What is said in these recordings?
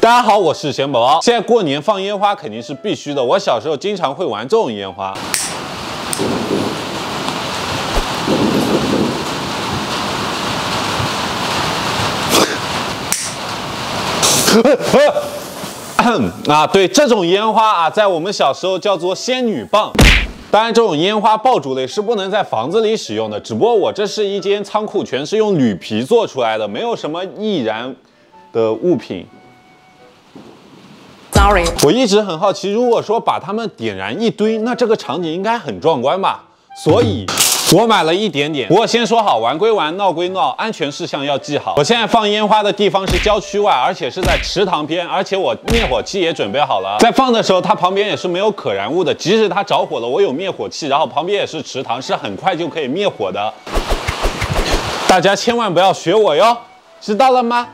大家好，我是贤宝宝。现在过年放烟花肯定是必须的，我小时候经常会玩这种烟花。对，这种烟花啊，在我们小时候叫做仙女棒。当然，这种烟花爆竹类是不能在房子里使用的。只不过我这是一间仓库，全是用铝皮做出来的，没有什么易燃的物品。 Sorry， 我一直很好奇，如果说把它们点燃一堆，那这个场景应该很壮观吧？所以，我买了一点点。不过先说好，玩归玩，闹归闹，安全事项要记好。我现在放烟花的地方是郊区外，而且是在池塘边，而且我灭火器也准备好了。在放的时候，它旁边也是没有可燃物的，即使它着火了，我有灭火器，然后旁边也是池塘，是很快就可以灭火的。大家千万不要学我哟，知道了吗？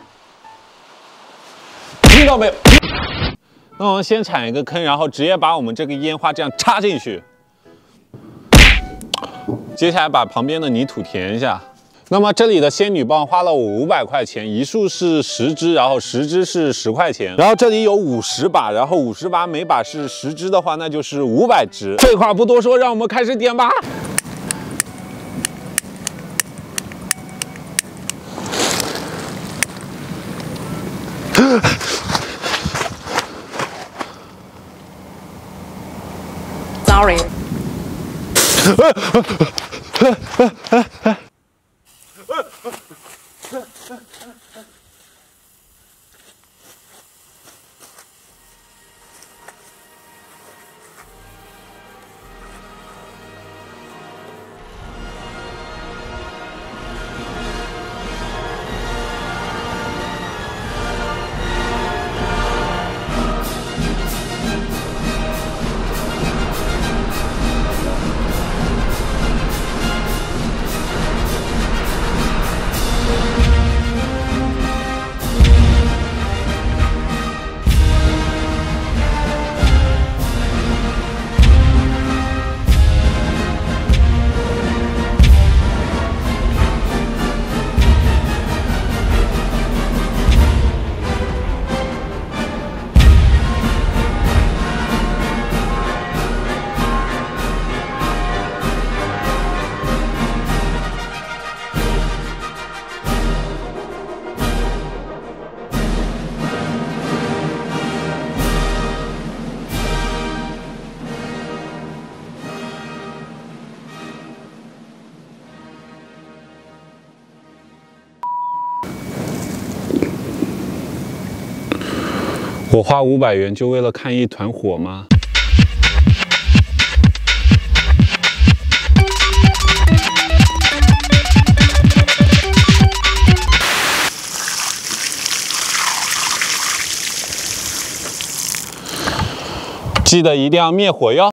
听到没有？那我们先铲一个坑，然后直接把我们这个烟花这样插进去。接下来把旁边的泥土填一下。那么这里的仙女棒花了我500块钱，一束是10支，然后10支是10块钱。然后这里有50把，然后50把每把是10支的话，那就是500支。废话不多说，让我们开始点吧。 Sorry， 我花500元就为了看一团火吗？记得一定要灭火哟。